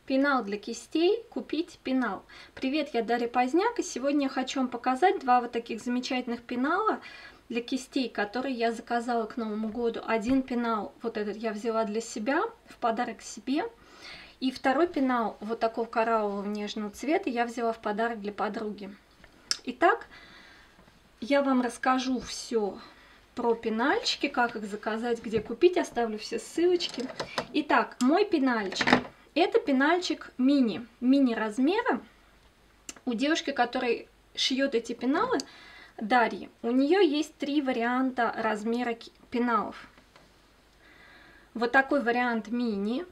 Пенал для кистей. Купить пенал. Привет, я Дарья Поздняк, и сегодня я хочу вам показать два вот таких замечательных пенала для кистей, которые я заказала к Новому году. Один пенал, вот этот, я взяла для себя, в подарок себе. И второй пенал, вот такого кораллового нежного цвета, я взяла в подарок для подруги. Итак, я вам расскажу все про пенальчики, как их заказать, где купить, оставлю все ссылочки. Итак, мой пенальчик. Это пенальчик мини размера. У девушки, которая шьет эти пеналы, Дарьи, у нее есть 3 варианта размера пеналов. Вот такой вариант мини.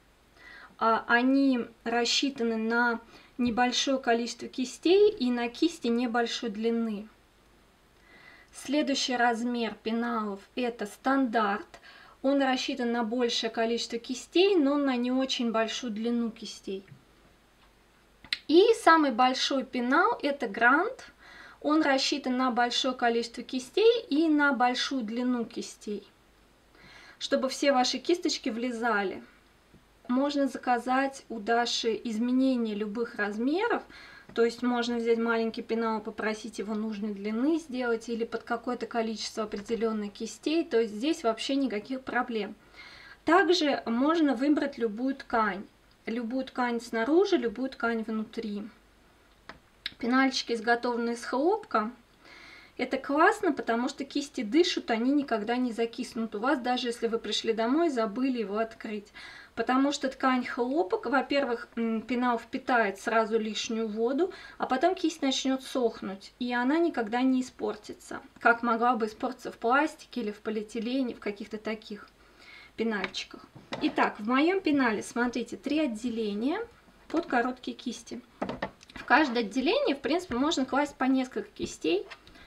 Они рассчитаны на небольшое количество кистей и на кисти небольшой длины. Следующий размер пеналов это стандарт. Он рассчитан на большее количество кистей, но на не очень большую длину кистей. И самый большой пенал это грант. Он рассчитан на большое количество кистей и на большую длину кистей, чтобы все ваши кисточки влезали. Можно заказать у Даши изменения любых размеров. То есть можно взять маленький пенал, попросить его нужной длины сделать или под какое-то количество определенных кистей. То есть здесь вообще никаких проблем. Также можно выбрать любую ткань. Любую ткань снаружи, любую ткань внутри. Пенальчики, изготовленные из хлопка. Это классно, потому что кисти дышат, они никогда не закиснут у вас, даже если вы пришли домой и забыли его открыть. Потому что ткань хлопок, во-первых, пенал впитает сразу лишнюю воду, а потом кисть начнет сохнуть, и она никогда не испортится, как могла бы испортиться в пластике или в полиэтилене, в каких-то таких пенальчиках. Итак, в моем пенале, смотрите, 3 отделения под короткие кисти. В каждое отделение, в принципе, можно класть по несколько кистей.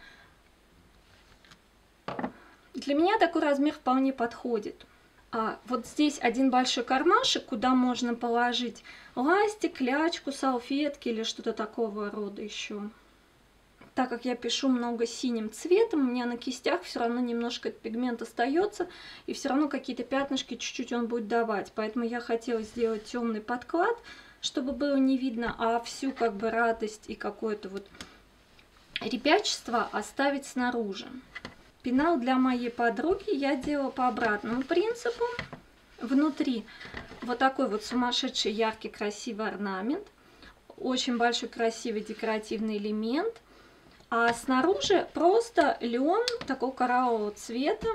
Для меня такой размер вполне подходит. Вот здесь один большой кармашек, куда можно положить ластик, клячку, салфетки или что-то такого рода еще. Так как я пишу много синим цветом, у меня на кистях все равно немножко пигмент остается, и все равно какие-то пятнышки чуть-чуть он будет давать. Поэтому я хотела сделать темный подклад, чтобы было не видно, а всю как бы радость и какое-то вот ребячество оставить снаружи. Пенал для моей подруги я делала по обратному принципу. Внутри вот такой вот сумасшедший яркий красивый орнамент. Очень большой красивый декоративный элемент. А снаружи просто лен такого кораллового цвета.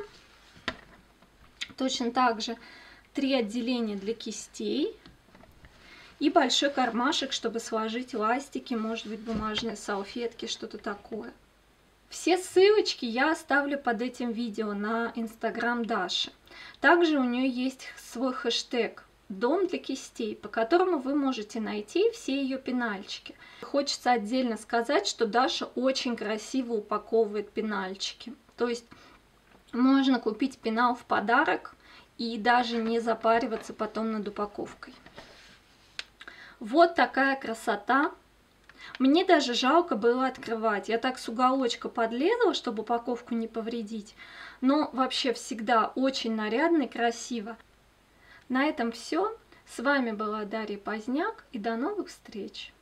Точно так же 3 отделения для кистей. И большой кармашек, чтобы сложить ластики, может быть бумажные салфетки, что-то такое. Все ссылочки я оставлю под этим видео на инстаграм Даши. Также у нее есть свой хэштег «Дом для кистей», по которому вы можете найти все ее пенальчики. Хочется отдельно сказать, что Даша очень красиво упаковывает пенальчики. То есть можно купить пенал в подарок и даже не запариваться потом над упаковкой. Вот такая красота. Мне даже жалко было открывать. Я так с уголочка подлезла, чтобы упаковку не повредить. Но вообще всегда очень нарядно и красиво. На этом все. С вами была Дарья Поздняк и до новых встреч!